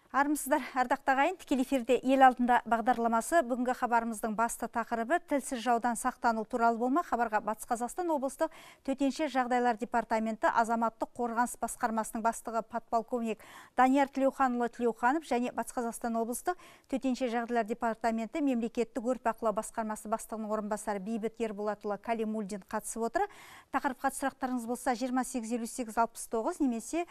Армысыздар, ардақта ағайын, тікелей эфирде ел алдында бағдарламасы. Бүгінгі хабарымыздың басты тақырыбы тілсіз жаудан сақтану туралы болмақ. Хабарға Батыс Қазақстан облыстық төтенше жағдайлар департаменті азаматтық қорғаныс басқармасының бастығы подполковник Данияр Тілеуханұлы Тілеуханов және Батыс Қазақстан облыстық төтенше жағдайлар департаменті мемлекеттік өрт бақылау басқармасы бастығының орынбасары Бейбіт Ерболатұлы Калимулдин қатысып отыр. Тақырыпқа сұрақтарыңыз болса 285869 немесе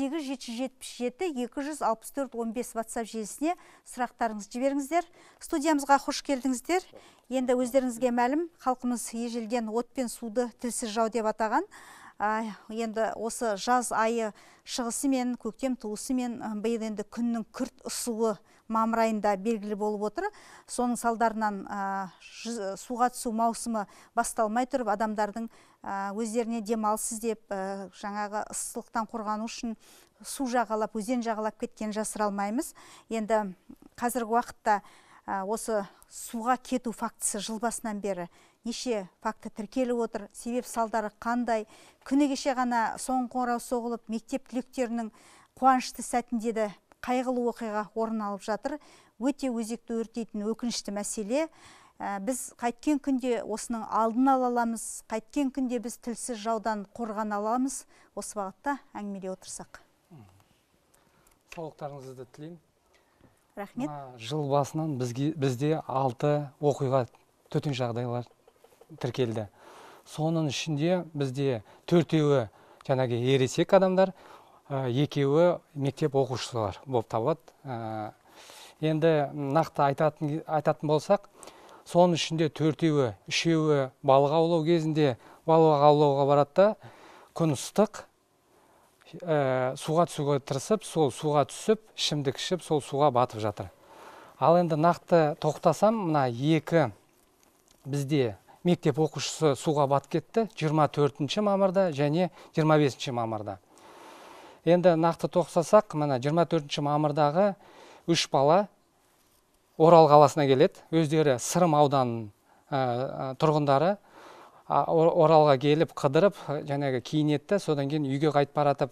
8777-264-15 WhatsApp желісіне сұрақтарыңыз жіберіңіздер. Студиямызға қош келдіңіздер. Енді өздеріңізге мәлім, халқымыз ежелден от пен суды тілсіз жау деп атаған. Енді осы жаз айы шығысымен, көктем туысымен биыл енді күннің күрт ысуы мамыр айында белгілі болып отыр. Соның салдарынан суға түсу маусымы басталмай тұрып, адамдардың өздеріне демалыс іздеп, жаңағы ыстықтан қорғану үшін су жағалап, өзен жағалап кеткен жасыра алмаймыз. Енді қазіргі уақытта осы суға кету фактісі жыл басынан бері неше факті тіркеліп отыр, себеп салдары қандай? Күні кеше ғана соңғы қоңырау соғылып, мектеп түлектерінің қуанышты сәтінде де қайғылы оқиға орын алып жатыр. Өте өзекті өртейтін өкінішті мәселе. Біз қайткен күнде осының алдын ала аламыз, қайткен күнде біз тілсіз жаудан қорғана аламыз. Осы бағытта әңгімелей отырсақ. Саулықтарыңызды тілеймін. Рахмет. Жыл басынан бізде 6 оқиға төтенше жағдайлар тіркелді. Соның ішінде бізде 4-еуі жаңағы ересек адамдар, 2-еуі мектеп оқушылар болып табылады. Енді нақты айтатын болсақ, соның ішінде 4-еуі, 3-еуі балық аулау кезінде балық аулауға барады, күн ыстық, суға түсуге тырысып, сол суға түсіп, ішімдік ішіп, сол суға батып жатыр. Ал енді нақты тоқтасам, мына 2 бізде мектеп оқушысы суға батып кетті, 24 мамырда және 25 мамырда. Енді нақты тоқтасақ, мына 24 мамырдағы 3 бала Орал қаласына келеді. Өздері Сырым ауданының тұрғындары Оралға келіп, қыдырып, жаңағы киінетті, содан кейін үйге қайтып баратып,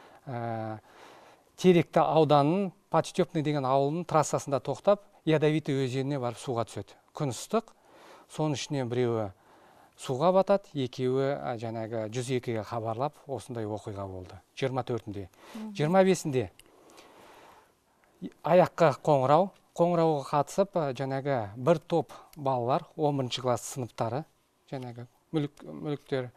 Теректі ауданының Подстепный деген ауылының трассасында тоқтап, Ядовитый өзеніне барып суға түседі. Күн ыстық, соның ішінен біреуі суға батады, 2-еуі жаңағы 102-ге хабарлап, осындай оқиға болды. 24-інде. 25-інде аяққа қоңырауға қатысып, жаңағы бір топ балалар, 11 класс сыныптары, жаңағы мүліктер,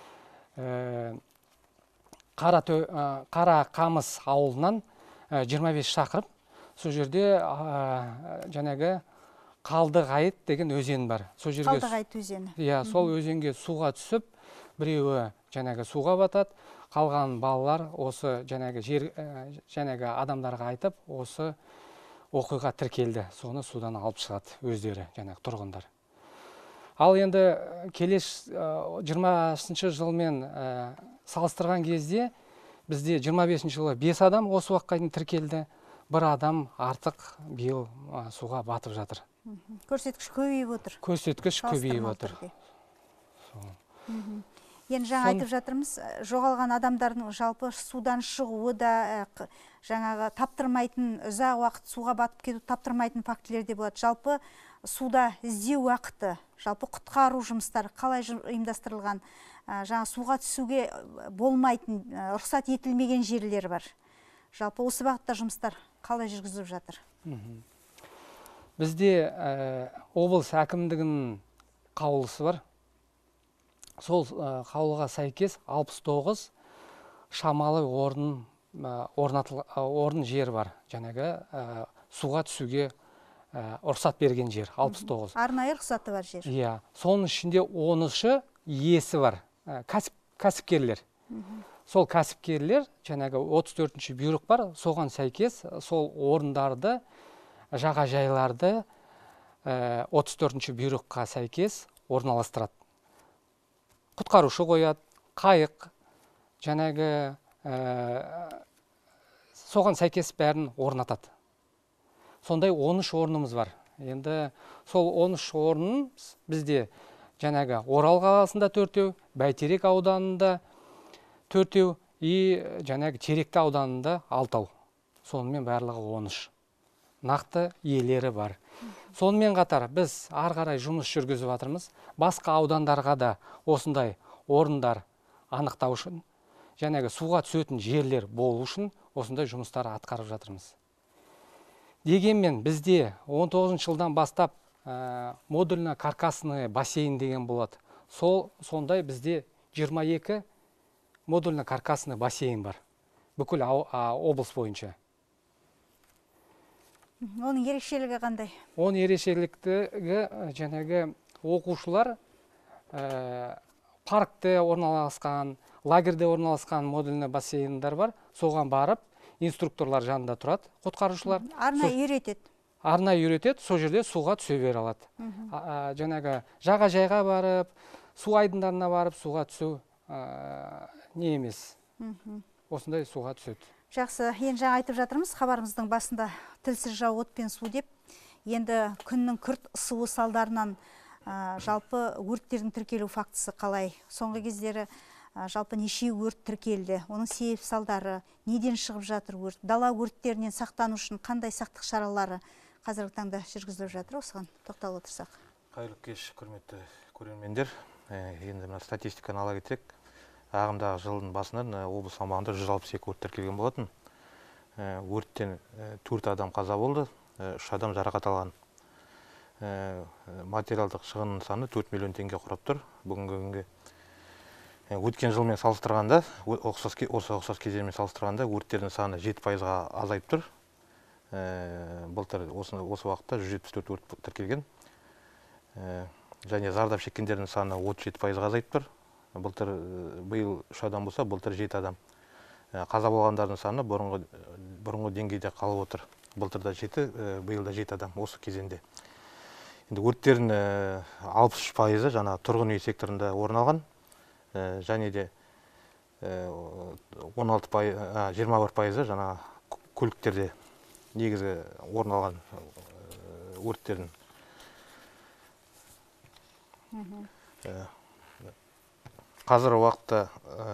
Қара Қамыс ауылынан 25 шақырып, сол жерде жаңағы Қалдықайыт деген өзен бар. Қалдықайыт өзені. Сол өзенге суға түсіп, біреуі жаңағы суға батады, қалған балалар осы жаңағы адамдарға айтып, осы оқиға тіркелді. Соны судан алып шығады өздері, жаңағы тұрғындар. Ал енді келеш 20 жылмен салыстырған кезде бізде 25 жылы 5 адам осы уақытқа дейін тіркелді. Бір адам артық биыл суға батып жатыр. Көрсеткіш көбейіп отыр. Көрсеткіш көбейіп отыр. Енді жаңа айтып жатырмыз, жоғалған адамдардың жалпы судан шығуы да жаңағы таптырмайтын, ұзақ уақыт суға батып кету таптырмайтын фактілер де болады. Жалпы суда іздеу уақыты, жалпы құтқару жұмыстары қалай ұйымдастырылған, жаңа суға түсуге болмайтын, рұқсат етілмеген жерлер бар. Жалпы осы бағытта жұмыстар қалай жүргізіліп жатыр? Бізде облыс әкімдігінің қаулысы бар. Сол қаулыға сәйкес 69 шамалы орын жер бар. Жаңағы суға түсуге рұқсат берген жер 69. Арнайы рұқсаты бар жер. Иә, соның ішінде 13-ы иесі бар, кәсіпкерлер. Сол кәсіпкерлер, жаңағы 34-ші бұйрық бар, соған сәйкес сол орындарды, жағажайларды 34-ші бұйрыққа сәйкес орналастырады. Құтқарушы қояды, қайық, жаңағы соған сәйкес бәрін орнатады. Сондай 13 орнымыз бар. Енді сол 13 орнын бізде жаңағы Орал қаласында 4-еу, Бәйтерек ауданында 4-еу и жаңағы Теректі ауданында 6-ау. сонымен барлығы 13. Нақты иелері бар. Сонымен қатар біз ары қарай жұмыс жүргізіп жатырмыз. Басқа аудандарға да осындай орындар анықтау үшін, жәнегі суға түсетін жерлер болу үшін осындай жұмыстар атқарып жатырмыз. Дегенмен бізде 19 жылдан бастап модульно каркасный бассейн деген болады. Сондай бізде 22 модульно каркасный бассейн бар. Бүкіл облыс бойынша. Оның ерекшелігі қандай? Оның ерекшелігі жәнегі оқушылар паркте орналасқан, лагерде орналасқан модульный бассейндар бар. Соған барып, инструкторлар жанында тұрады, құтқарушылар. Арнайы үйретеді. Арнайы үйретеді, сол жерде суға түсе бере алады. Жаңағы жағажайға барып, су айдындарына барып, суға түсу не емес. Осындай суға түседі. Жақсы, енді жаңа айтып жатырмыз, хабарымыздың басында тілсіз жау отпен су деп. Енді күннің күрт ысуы салдарынан жалпы өрттердің тіркелу фактісі қалай? Соңғы кездері жалпы неше өрт тіркелді? Оның себеп салдары, неден шығып жатыр өрт? Дала өрттерінен сақтану үшін қандай сақтық шаралары қазіргі таңда жүргізіліп жатыр? Осыған тоқталып отырсақ. Қайырлы кеш, құрметті көрермендер. Енді мына статистиканы ала кетсек, ағымдағы жылдың басынан облыс аумағында 162 өрт тіркелген болатын. Өрттен 4 адам қаза болды, 3 адам жарақат алған. Материалдық шығынның саны 4 миллион теңге құрап тұр. Бүгінгі күнге өткен жылмен салыстырғанда, осы ұқсас кезеңмен салыстырғанда өрттердің саны 7%-ға азайып тұр. Былтыр осы уақытта 174 өрт тіркелген. Және зардап шеккендердің саны 37%-ға азайып тұр. Биыл 3 адам болса, былтыр 7 адам. Қаза болғандардың саны бұрынғы деңгейде қалып отыр. Былтырда 7, биылда 7 адам осы кезеңде. Енді өрттердің 63%-ы жаңа тұрғын үй секторында орын алған, және де 21%-ы жаңа көліктерде негізгі орын алған өрттердің. Қазір уақытта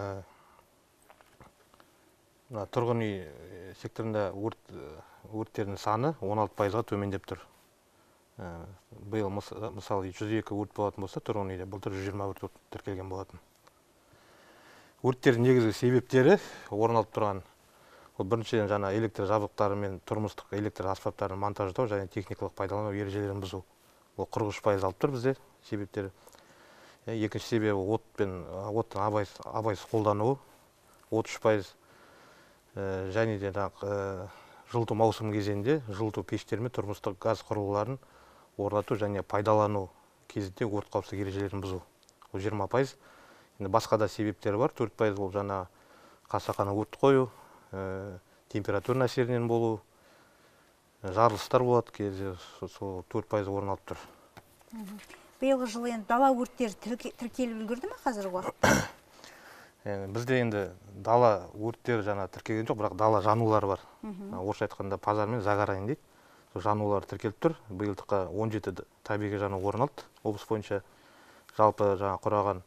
тұрғын үй секторында өрттердің саны 16%-ға төмендеп тұр. Биыл мысалы 102 өрт болатын болса, тұрғын үйде былтыр 120 өрт тіркелген болатын. Өрттердің негізгі себептері орын алып тұрған, біріншіден жаңа электр жабдықтары мен тұрмыстық электр аспаптарын монтаждау және техникалық пайдалану ережелерін бұзу. Ол 43% алып тұр бізде себептері. Екінші себебі оттың абайсыз қолдануы 33%, және де жылыту маусым кезеңінде жылыту пештері мен тұрмыстық газ құрылғыларын орнату және пайдалану кезінде өрт қауіпсіздік ережелерін бұзу. Ол 20%. Енді басқа да себептері бар. 4% ол жаңа қасақана өрт қою, температура әсерінен болу, жарылыстар болады, кезде сол 4% орын алып тұр. Биылғы жылы енді дала өрттері тіркеліп үлгерді ме қазіргі уақытта? Бізде енді дала өрттері жаңа тіркелген жоқ, бірақ дала жанулары бар. Орысша айтқанда пазар мен загорайын дейді. Жанулар тіркеліп тұр. Биылдыққа 17 табиғи жану орын алды. Облыс бойынша жалпы жаңа құраған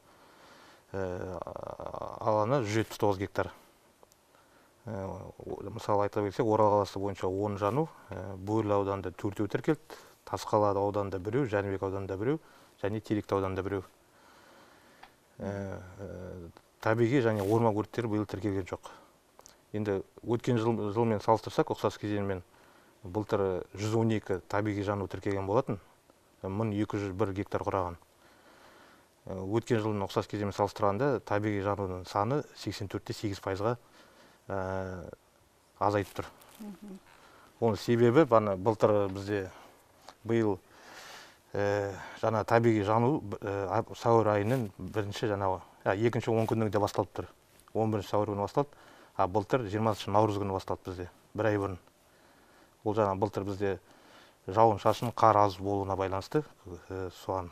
алаңы 179 гектар. Мысалы айта кетсек, Орал қаласы бойынша 10 жану, Бөрлі ауданында 4 тіркелді, Тасқала ауданында 1, Жәнібек ауданында 1, және Теректі ауданында 1. Табиғи және орман өрттері биыл тіркелген жоқ. Енді өткен жылмен салыстырсақ, ұқсас кезеңмен былтыр 112 табиғи жану тіркелген болатын, 1201 гектар құраған. Өткен жылмен ұқсас кезеңмен салыстырғанда табиғи жанудың саны 84-8%-ға азайып тұр. Оның себебі былтыр бізде биыл жаңа табиғи жану сәуір айының екінші 10 күнінде басталып тұр. 11 сәуір күні басталды, а былтыр 20 наурыз күні басталды бізде, бір ай бұрын. Ол жаңа былтыр бізде жауын шашын қар аз болуына байланысты соған.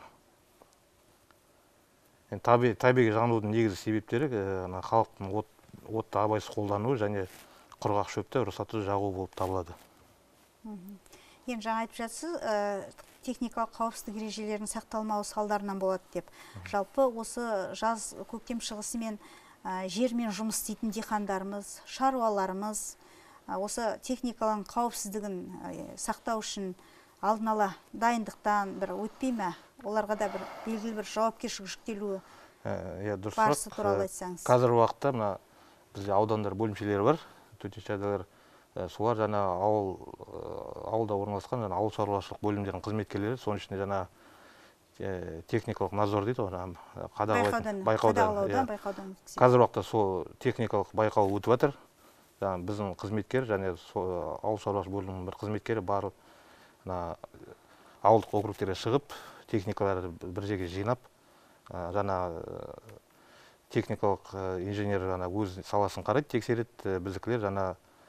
Табиғи жанудың негізгі себептері халықтың отты абайсыз қолдануы және құрғақ шөпті рұқсатсыз жағу болып табылады. Енді жаңа айтып жатсыз, техникалық қауіпсіздік ережелерінің сақталмауы салдарынан болады деп. Жалпы осы жаз көктем шығысымен жермен жұмыс істейтін диқандарымыз, шаруаларымыз осы техниканың қауіпсіздігін сақтау үшін алдын ала дайындықтан бір өтпей ме? Оларға да бір белгілі бір жауапкершілік жүктелуі барысы туралы айтсаңыз. Қазіргі уақытта мына бізде аудандар бөлімшелері бар, төтенше жағдайлар. Солар жаңа ауылда орналасқан жаңа ауыл шаруашылық бөлімдерінің қызметкерлері, соның ішінде жаңа техникалық надзор дейді ғой, байқаудан. Қазір уақытта сол техникалық байқау өтіп жатыр. Біздің қызметкер және ауыл шаруашылық бөлімінің бір қызметкері барып, ауылдық округтерге шығып, техникаларды бір жерге жинап, жаңа техникалық инженер жаңа өз саласын қарайды, тексереді, біздікілер жаңа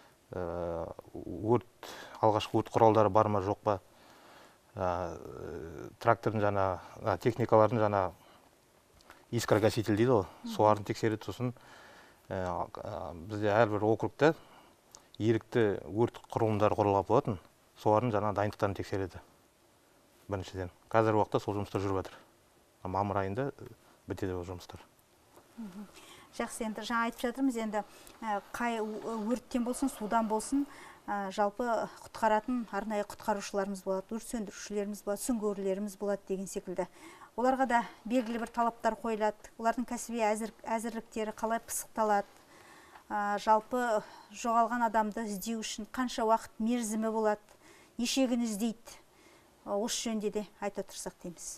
алғашқы өрт құралдары бар ма, жоқ па, трактордың жаңа техникалардың жаңа искрогаситель дейді ғой, соларын тексереді. Сосын бізде әрбір округта ерікті өрт құрылымдары құрылған болатын, солардың жаңа дайындықтарын тексереді. Біріншіден. Қазіргі уақытта сол жұмыстар жүріп жатыр. Мамыр айында бітеді ол жұмыстар. Жақсы, енді жаңа айтып жатырмыз, енді қай өрттен болсын, судан болсын, жалпы құтқаратын арнайы құтқарушыларымыз болады, өрт сөндірушілеріміз болады, сүңгуірлеріміз болады деген секілді. Оларға да белгілі бір талаптар қойылады. Олардың кәсіби әзірліктері қалай пысықталады? Жалпы жоғалған адамды іздеу үшін қанша уақыт мерзімі болады? Неше күн іздейді? Осы жөнде де айта тұрсақ дейміз.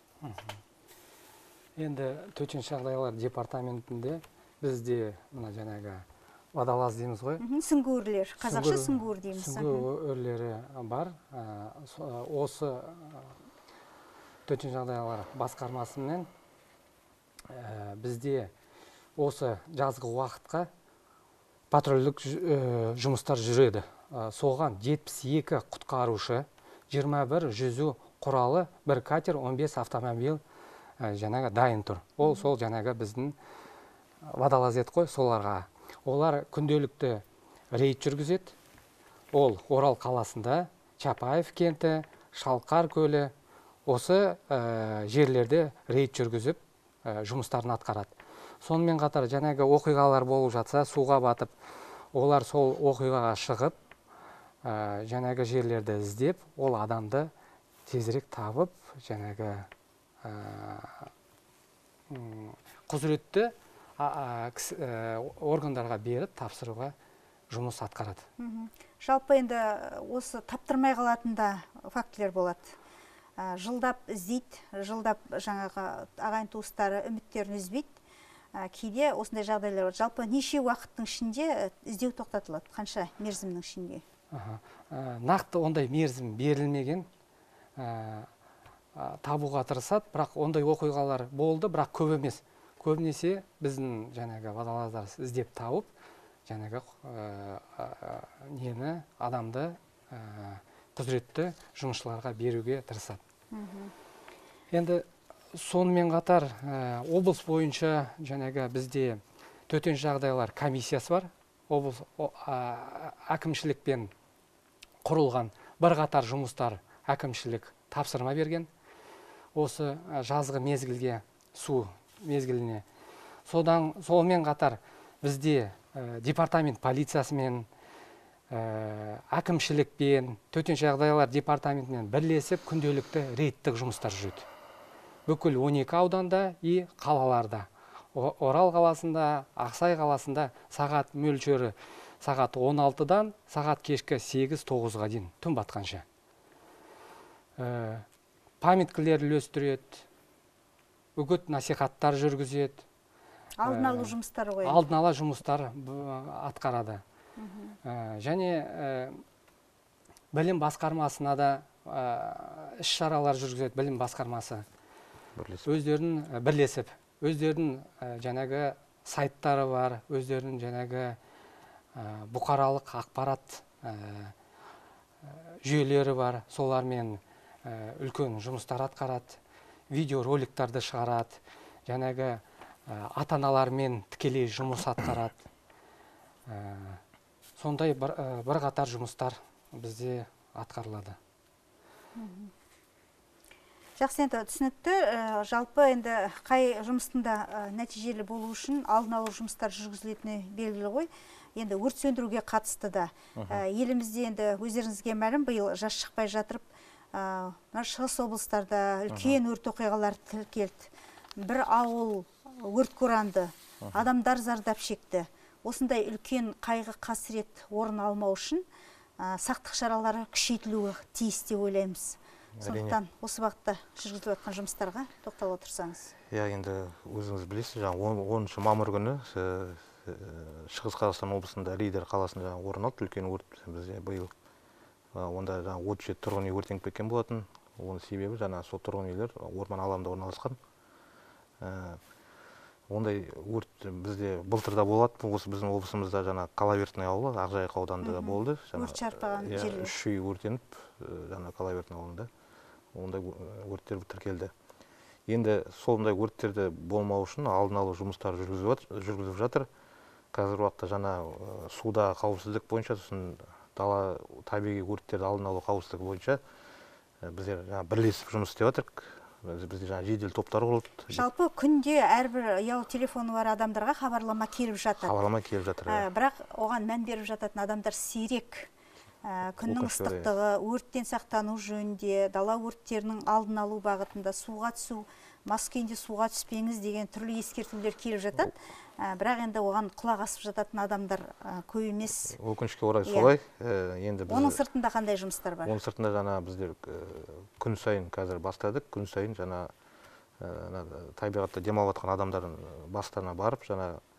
Енді төтенше жағдайлар департаментінде бізде мына жаңағы водолаз дейміз ғой. Сүңгуірлер, қазақша сүңгуір дейміз. Сүңгуірлері бар. Осы төтенше жағдайлар басқармасымен бізде осы жазғы уақытқа патрульдік жұмыстар жүреді. Соған 72 құтқарушы, 21 жүзу құралы, бір катер, 15 автомобиль жаңағы дайын тұр. Ол сол жаңағы біздің водолаз еді қой, соларға. Олар күнделікті рейд жүргізеді. Ол Орал қаласында, Чапаев кенті, Шалқар көлі, осы жерлерде рейд жүргізіп жұмыстарын атқарады. Сонымен қатар жаңағы оқиғалар болып жатса, суға батып, олар сол оқиғаға шығып, жаңағы жерлерді іздеп, ол адамды тезірек табып, жаңағы құзыретті органдарға беріп тапсыруға жұмыс атқарады. Жалпы енді осы таптырмай қалатында фактілер болады. Жылдап іздейді, жылдап жаңағы ағайын туыстары үміттерін үзбейді. Кейде осындай жағдайлар бар. Жалпы неше уақыттың ішінде іздеу тоқтатылады? Қанша мерзімнің ішінде? Нақты ондай мерзім берілмеген, табуға тырысады, бірақ ондай оқиғалар болды, бірақ көп емес. Көбінесе біздің жаңағы водолаздар іздеп тауып, жаңағы нені, адамды құзыретті жұмысшыларға беруге тырысады. Енді сонымен қатар облыс бойынша жаңағы бізде төтенше жағдайлар комиссиясы бар. Облыс әкімшілікпен құрылған бірқатар жұмыстар әкімшілік тапсырма берген. Осы жазғы мезгілге, су мезгіліне. Сонымен қатар бізде департамент полициясымен, әкімшілікпен, төтенше жағдайлар департаментімен бірлесіп күнделікті рейдтік жұмыстар жүреді. Бүкіл 12 ауданда и қалаларда. Орал қаласында, Ақсай қаласында сағат мөлшері сағат 16-дан сағат кешкі 8-9-ға дейін, түн батқанша. Памяткілер үлестіреді, үгіт насихаттар жүргізеді. Алдын алу жұмыстары ғой. Алдын ала жұмыстар атқарады. Және білім басқармасына да іс-шаралар жүргізеді, білім басқармасы. Өздерін бірлесіп, өздерінің жаңағы сайттары бар, өздерінің жаңағы бұқаралық ақпарат жүйелері бар, солармен үлкен жұмыстар атқарады, видеороликтарды шығарады, жаңағы ата-аналармен тікелей жұмыс атқарады. Сондай бірқатар жұмыстар бізде атқарылады. Жақсы, енді түсінікті. Жалпы енді қай жұмыстың да нәтижелі болу үшін алдын алу жұмыстар жүргізілетіні белгілі ғой. Енді өрт сөндіруге қатысты да елімізде енді өздеріңізге мәлім, биыл жаз шықпай жатырып, шығыс облыстарда үлкен өрт оқиғалары тіркелді. Бір ауыл өрт көранды, адамдар зардап шекті. Осындай үлкен қайғы қасірет орын алмау үшін сақтық шаралары күшейтілуі тиіс деп ойлаймыз. Сондықтан осы бағытта жүргізіліп жатқан жұмыстарға тоқталып отырсаңыз. Иә, енді өзіңіз білесіз, 10 мамыр күні Шығыс Қазақстан облысында Риддер қаласында орын алды үлкен өрт. Бізде биыл онда 37 тұрғын үй өртеніп кеткен болатын. Оның себебі сол тұрғын үйлер орман алабында орналасқан. Ондай өрт бізде былтырда болады. Осы біздің облысымызда Қалавертный ауылы, Ақжайық ауданында болды. Өрт шарпыған жерлер. 3 үй өртеніп, Қалавертный ауылында ондай өрттер тіркелді. Енді сондай өрттерді болмау үшін алдын алу жұмыстары жүргізіліп жатыр. Қазір уақытта суда қауіпсіздік бойынша, дала табиғи өрттерді алдын алу қауіпсіздігі бойынша біздер бірлесіп жұмыс істеп жатырмыз. Бізде жедел топтар құрылды. Жалпы күнде әрбір ұялы телефоны бар адамдарға хабарлама келіп жатыр. Бірақ оған мән беріп жататын адамдар сирек. Күннің ыстықтығы, өрттен сақтану жөнінде, дала өрттерінің алдын алу бағытында суға түсу, мас күйінде суға түспеңіз деген түрлі ескертулер келіп жатады. Бірақ енді оған құлақ асып жататын адамдар көп емес. Өкінішке орай солай. Оның сыртында қандай жұмыстар бар? Оның сыртында біздер күн сайын қазір бастадық. Күн сайын табиғатта демалып жатқан адамдардың бастарына барып,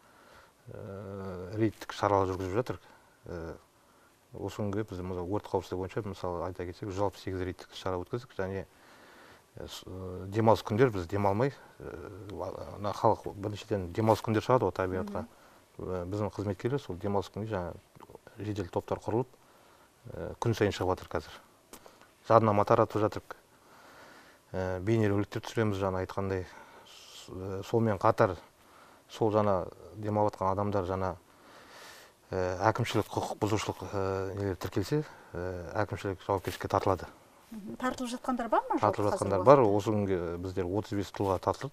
рейдтік шаралар жүргізіп жатыр. Осы күнге біз өрт қауіпсіздігі бойынша, мысалы айта кетсек, 168 рейдтік шара өткіздік. Және демалыс күндер біз демалмай, халық біріншіден демалыс күндер шығады табиғатқа. Біздің қызметкерлер сол демалыс күнге жедел топтар құрылып, күн сайын шығып жатыр қазір. Жадынама таратып жатырмыз. Бейнероликтер түсіреміз, айтқандай. Сонымен қатар сол демалып жатқан адамдар әкімшілік құқық бұзушылық тіркелсе, әкімшілік жауапкершілікке тартылады. Тартылып жатқандар бар ма? Тартылып жатқандар бар. Осы күнге біздер 35 тұлға тартылып,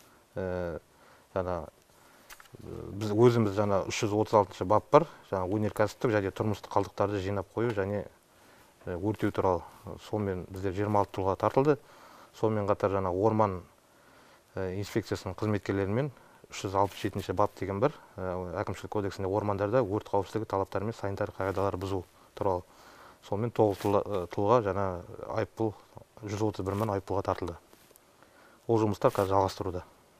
біз өзіміз 336 бап бар, өнеркәсіптік және тұрмыстық қалдықтарды жинап қою және өртеу туралы. Сонымен біздер 26 тұлға тартылды. Сонымен қатар орман инспекциясының қызметкерлерімен 367 бап деген бар. Әкімшілік кодексінде ормандарда өрт қауіпсіздігі талаптары мен санитар қағидалар бұзу туралы. Сонымен 9 тұлға айыппұл 131 мың айыппұлға тартылды. Ол жұмыстар қазір жалғастыруда.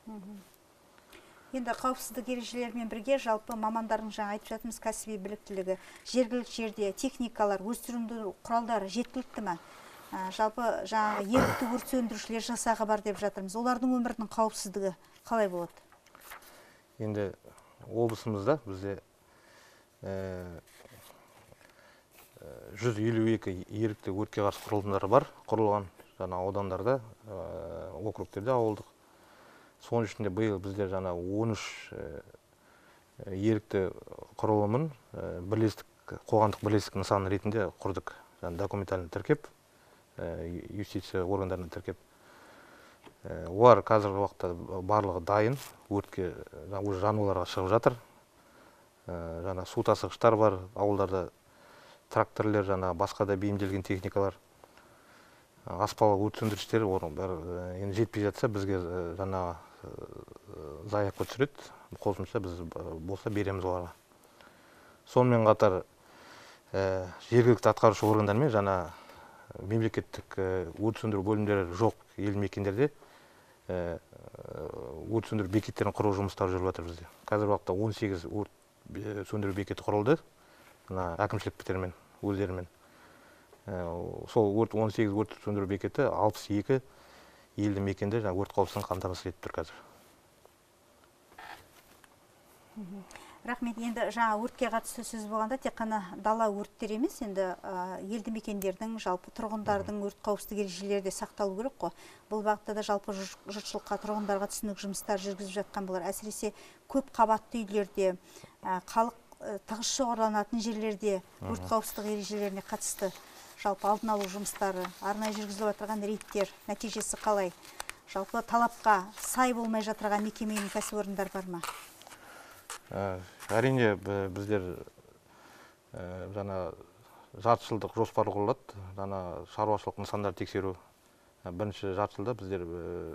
Енді қауіпсіздік ережелерімен бірге жалпы мамандардың айтып жатырмыз кәсіби біліктілігі, жергілікті жерде техникалар, өрт сөндіру құралдары жеткілікті ме? Жалпы ерікті өрт сөндірушілер жасағы бар деп жатырмыз. Олардың өмірінің қауіпсіздігі қалай болады? Енді облысымызда бізде 152 ерікті өртке қарсы құрылымдары бар, құрылған аудандарда, округтерде, ауылдық. Соның ішінде биыл біздер 13 ерікті құрылымын қоғамдық бірлестік нысаны ретінде құрдық. Документально тіркеп, юстиция органдарына тіркеп. Олар қазіргі уақытта барлығы дайын, өртке жануларға шығып жатыр. Су тасығыштар бар, ауылдарда тракторлер, басқа да бейімделген техникалар. Аспалы өрт сөндіргіштер енді жетпей жатса, бізге заявка түсіреді. Қосымша біз болса береміз оларға. Сонымен қатар жергілікті атқарушы органдармен мемлекеттік өрт сөндіру бөлімдері жоқ елді мекендерде өрт сөндіру бекеттерін құру жұмыстары жүріп жатыр бізде. Қазір уақытта 18 өрт сөндіру бекеті құрылды, әкімшіліктермен, өздерімен. Сол 18 өрт сөндіру бекеті 62 елді мекенде өрт қауіпсіздігін қамтамасыз етіп тұр қазір. Рахмет. Енді өртке қатысты сөз болғанда тек қана дала өрттер емес, енді елді мекендердің, жалпы тұрғындардың өрт қауіпсіздік ережелері де сақталу керек қой. Бұл бағытта да жалпы жұртшылыққа, тұрғындарға түсінік жұмыстар жүргізіп жатқан болар. Әсіресе көп қабатты үйлерде, халық тығыз шоғырланатын жерлерде өрт қауіпсіздік ережелеріне қатысты жалпы алдын алу жұмыстары, арнайы жүргізіліп отырған рейдтер, нәтижесі қалай? Жалпы талапқа сай болмай жатырған мекеме мен кәсіпорындар бар ма? Әрине біздер жарты жылдық жоспар құрылады. Шаруашылық нысандар тексеру. Бірінші жарты жылда біздер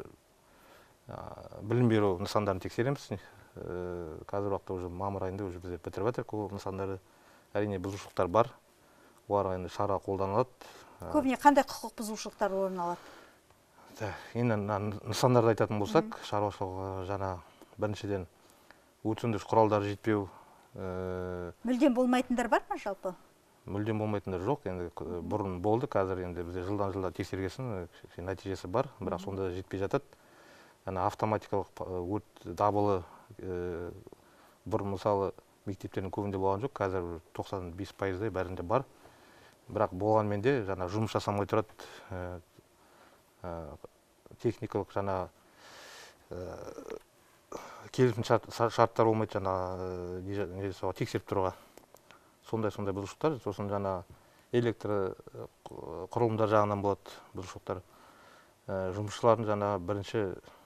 білім беру нысандарын тексереміз. Қазір уақытта уже мамыр айында уже біздер бітіріп жатырмыз ол нысандарды. Әрине бұзушылықтар бар. Оларға енді шара қолданылады. Көбіне қандай құқық бұзушылықтар орын алады? Енді нысандарды айтатын болсақ, шаруашылығы біріншіден өрт сөндіргіш құралдары жетпеу. Мүлдем болмайтындар бар ма жалпы? Мүлдем болмайтындар жоқ. Енді бұрын болды, қазір енді бізде жылдан жылда тексергесін нәтижесі бар, бірақ сонда жетпей жатады. Автоматикалық өрт дабылы бұрын мысалы мектептердің көбінде болған жоқ, қазір 95%-дай бәрінде бар. Бірақ болғанмен де жұмыс жасамай тұрады. Техникалық келісім шарттар болмайды тексеріп тұруға. Сондай бұзушылықтар, сосын электр құрылымдар жағынан болады бұзушылықтар. Жұмысшылардың бірінші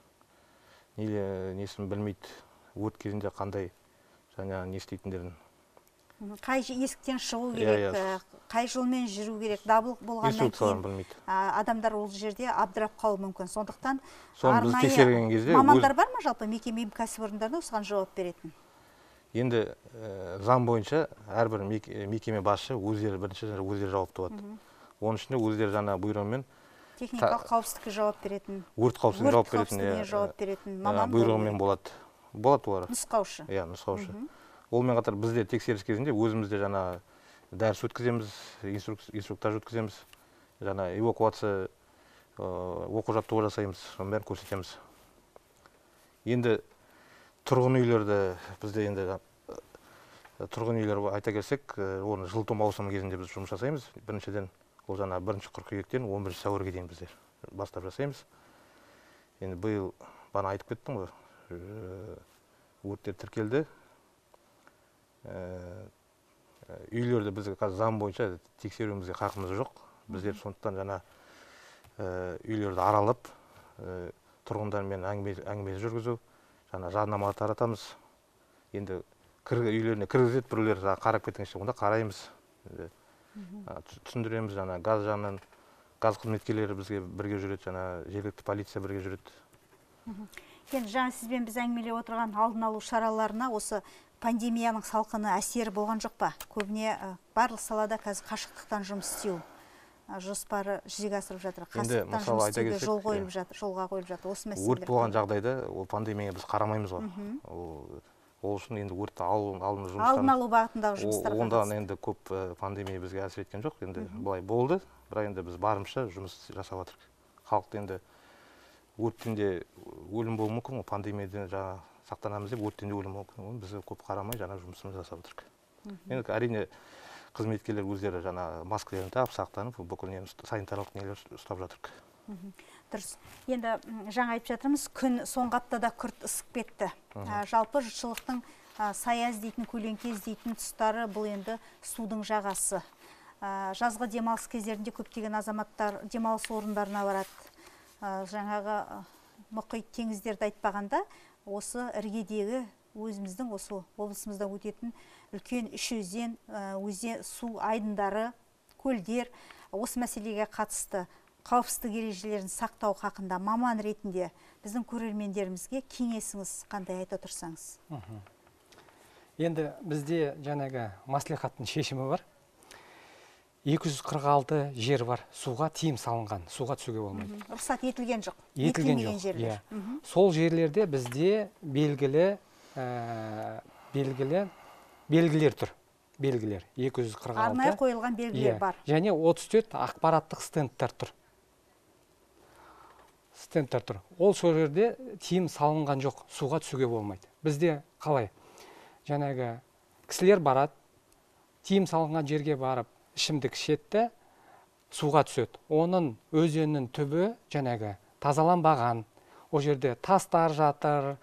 несін білмейді, өрт кезінде қандай не істейтіндерін. Қай есіктен шығу керек, қай жолмен жүру керек, дабыл болғаннан кейін адамдар ол жерде абдырап қалуы мүмкін. Сондықтан арнайы мамандар бар ма жалпы мекеме кәсіпорындарда осыған жауап беретін? Енді заң бойынша әрбір мекеме басшы бірінші жауапты болады. Оның ішінде өздері бұйрығымен техникалық қауіпсіздікке жауап беретін, өрт қауіпсіздігіне жауап беретін маман бұйрығымен болады олар. Нұсқаушы. Нұсқаушы. Олмен қатар бізде тексеріс кезінде өзімізде дәріс өткіземіз, инструктаж өткіземіз, эвакуация оқу жаттығу жасаймыз, соның бәрін көрсетеміз. Енді тұрғын үйлерді бізде тұрғын үйлер айта келсек, оны жылыту маусымы кезінде біз жұмыс жасаймыз. Біріншіден ол 1 қыркүйектен 11 сәуірге дейін біздер бастап жасаймыз. Енді биыл бана айтып кеттім ғой, өрттер тіркелді. Үйлерді біз қазір заң бойынша тексеруімізге хақымыз жоқ. Біздер сондықтан үйлерді аралап, тұрғындармен әңгіме жүргізу, жарнама таратамыз. Енді үйлеріне кіргізеді, біреулер қарап кетіңізші, онда қараймыз. Түсіндіреміз, газ жағынан газ қызметкерлері бізге бірге жүреді, жергілікті полиция бірге жүреді. Енді сізбен біз әңгімелеп отырған алдын алу шараларына осы пандемияның салқыны әсері болған жоқ па? Көбіне барлық салада қазір қашықтықтан жұмыс істеу жоспары жүзеге асырып жатыр. Қашықтықтан жұмыс істеуге жолға қойылып жатыр. Осы мәселелер. Өрт болған жағдайда ол пандемияға біз қарамаймыз ғой. Ол үшін енді өртті алдын алу бағытындағы жұмыстар. Онда енді көп пандемия бізге әсер еткен жоқ. Енді былай болды, бірақ енді біз барымызша жұмыс жасап жатырмыз. Халықты енді өрттен де өлім болуы мүмкін, пандемиядан сақтанамыз деп өрттен де өлім мүмкін. Біз көп қарамай жұмысымызды жасап жатырмыз. Енді әрине қызметкерлер өздері маскаларын тағып, сақтанып, бүкіл санитарлық нелер ұстап жатырмыз. Дұрыс. Енді жаңа айтып жатырмыз, күн соңғы аптада күрт ысып кетті. Жалпы жұртшылықтың саяз дейтін, көлеңкез дейтін тұстары бұл енді судың жағасы. Жазғы демалыс кездерінде көптеген азаматтар демалыс орындарына барады. Жаңағы мұхит теңіздерді айтпағанда, осы іргедегі өзіміздің осы облысымызда өтетін үлкен үш өзен, су айдындары, көлдер осы мәселеге қатысты қауіпсіздік ережелерін сақтау хақында маман ретінде біздің көрермендерімізге кеңесіңіз қандай айта тұрсаңыз? Енді бізде мәслихаттың шешімі бар. 246 жер бар, суға тиым салынған, суға түсуге болмайды. Рұқсат етілген жоқ. Етілген жоқ. Сол жерлерде бізде белгілер тұр. Белгілер 246. Арнайы қойылған белгілер бар. Және 34 ақпараттық стендтер тұр. Ол сол жерде тиым салынған жоқ, суға түсуге болмайды. Бізде қалай? Кісілер барады, тиым салынған жерге барып, ішімдік ішеді, суға түседі. Оның өзеннің түбі тазаланбаған. О жерде тастар жатыр,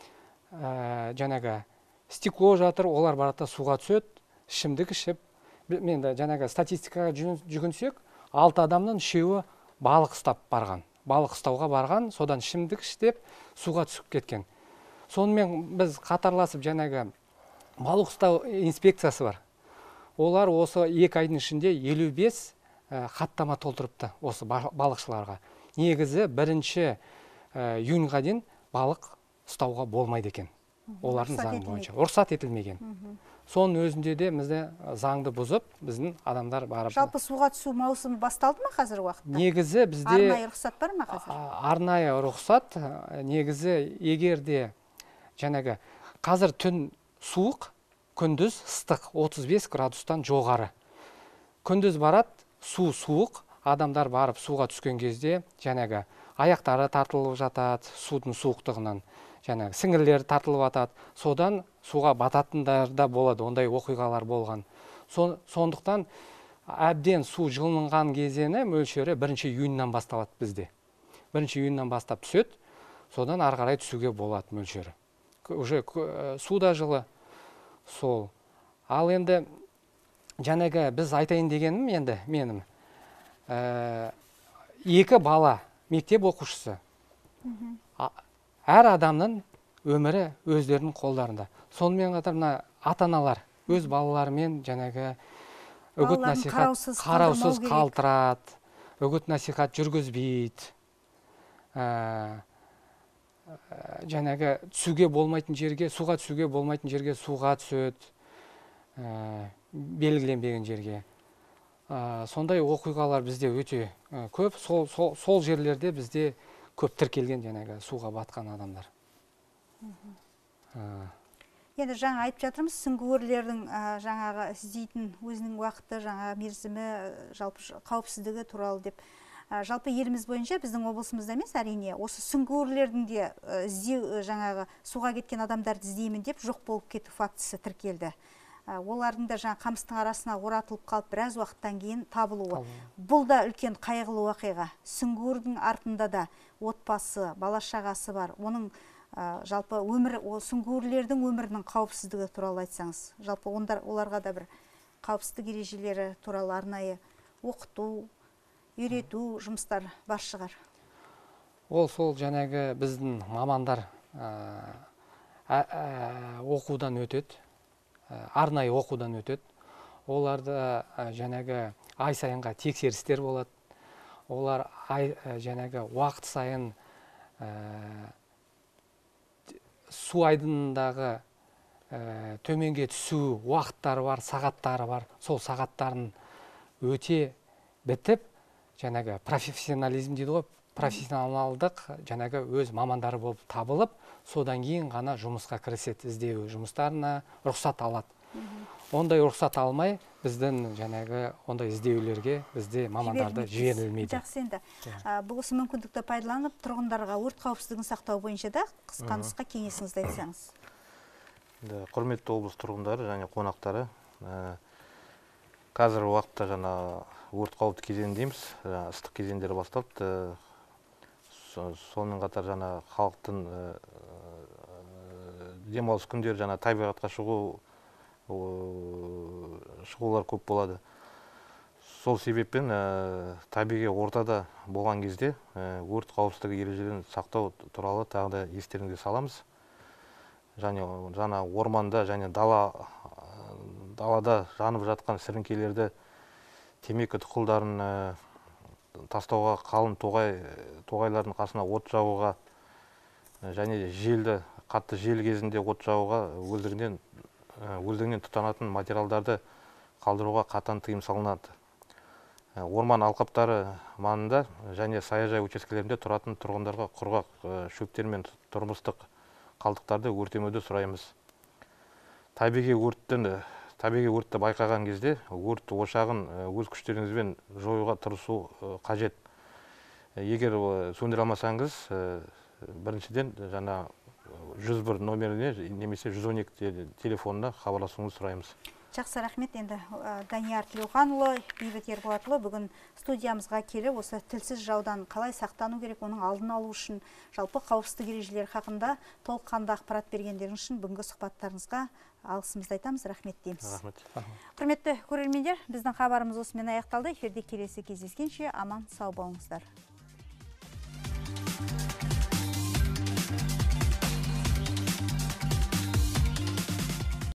стекло жатыр, олар барады суға түседі, ішімдік ішіп. Менде статистикаға жүгінсек, 6 адамнан 3-еуі балық ұстап барған. Балық ұстауға барған, содан ішімдік іштеп суға түсіп кеткен. Сонымен біз қатарласып жаңағы балық ұстау инспекциясы бар. Олар осы 2 айдың ішінде 55 хаттама толтырыпты осы балықшыларға. Негізі 1 июньға дейін балық ұстауға болмайды екен. Олардың заңы бойынша рұқсат етілмеген. Соның өзінде де бізде заңды бұзып, біздің адамдар барып. Жалпы суға түсу маусымы басталды ма қазір уақытта? Негізі бізде арнайы рұқсат бар ма қазір? Арнайы рұқсат, негізі егерде жаңағы қазір түн суық, күндіз ыстық 35 градустан жоғары. Күндіз барат, су суық, адамдар барып суға түскен кезде жаңағы аяқтары тартылып жатады, судың суықтығынан. Жаңағы сіңірлері тартылып атады, содан суға бататындар да болады, ондай оқиғалар болған. Сондықтан әбден су жылынған кезені мөлшері 1 июньнан басталады бізде. 1 июньнан бастап түседі, содан ары қарай түсуге болады мөлшері. Уже суда жылы сол. Ал енді жаңағы біз айтайын дегенім енді менім 2 бала мектеп оқушысы. Әр адамның өмірі өздерінің қолдарында. Сонымен қатар ата-аналар өз балаларымен жаңағы үгіт насихат қараусыз қалтырады, үгіт насихат жүргізбейді. Жаңағы түсуге болмайтын жерге, суға түсуге болмайтын жерге суға түседі, белгіленбеген жерге. Сондай оқиғалар бізде өте көп. Сол жерлерде бізде көп тіркелген жаңағы суға батқан адамдар. Енді жаңа айтып жатырмыз, сүңгуірлердің жаңағы іздейтін өзінің уақыты, жаңағы мерзімі, жалпы қауіпсіздігі туралы деп. Жалпы еліміз бойынша біздің облысымызда емес, әрине, осы сүңгуірлердің де іздеу жаңағы суға кеткен адамдарды іздеймін деп жоқ болып кету фактісі тіркелді. Олардың да жаңа қамыстың арасына оратылып қалып біраз уақыттан кейін табылуы. Бұл да үлкен қайғылы оқиға. Сүңгуірдің артында да отбасы, бала-шағасы бар. Оның жалпы сүңгуірлердің өмірінің қауіпсіздігі туралы айтсаңыз, жалпы оларға да бір қауіпсіздік ережелері туралы арнайы оқыту, үйрету жұмыстар бар шығар. Сол жаңағы біздің мамандар оқудан өтеді, арнайы оқудан өтеді. Оларда жаңағы ай сайынға тексерістер болады. Олар жаңағы уақыт сайын су айдынындағы төменге түсу уақыттары бар, сағаттары бар. Сол сағаттарын өте бітіп, жаңағы профессионализм дейді ғой, профессионалдық жаңағы өз мамандары болып табылып, содан кейін ғана жұмысқа кіріседі, іздеу жұмыстарына рұқсат алады. Ондай рұқсат алмай, біздің жаңағы ондай іздеулерге бізде мамандарды жіберілмейді. Жақсы, енді бұл осы мүмкіндікті пайдаланып, тұрғындарға өрт қауіпсіздігін сақтау бойынша да қысқа кеңесіңізді айтсаңыз. Құрметті облыс тұрғындары және қонақтары, қазір уақытта жаңа өрт қауіпті кезеңдейміз, ыстық кезеңдері басталды. Сонымен қатар жаңа халықтың демалыс күндері жаңа табиғатқа шығулар көп болады. Сол себеппен табиғи ортада болған кезде өрт қауіпсіздігі ережелерін сақтау туралы тағы да естеріңізге саламыз. Жаңа орманда және далада жанып жатқан сіріңкелерді, темекі тұқылдарын тастауға, қалың тоғайлардың қасына от жағуға және қатты жел кезінде от жағуға, өздігінен тұтанатын материалдарды қалдыруға қатаң тыйым салынады. Орман алқаптары маңында және саяжай учаскелерінде тұратын тұрғындарға құрғақ шөптер мен тұрмыстық қалдықтарды өртемеуді сұраймыз. Табиғи өртті байқаған кезде өрт ошағын өз күштеріңізбен жоюға тырысу қажет. Егер сөндіре алмасаңыз, біріншіден жаңа 101 номеріне немесе 112 телефонына хабарласуыңызды сұраймыз. Жақсы, рахмет. Енді Данияр Тілеуханұлы, Бейбіт Ерболатұлы бүгін студиямызға келіп, осы тілсіз жаудан қалай сақтану керек, оның алдын алу үшін, жалпы қауіпсіздік ережелері хақында толыққанды ақпарат бергендеріңіз үшін бүгінгі сұхбаттарыңызға алғысымызды айтамыз, рахмет дейміз. Рахмет. Құрметті көрермендер, біздің хабарымыз осымен аяқталды. Эфирде келесі кездескенше аман сау болыңыздар.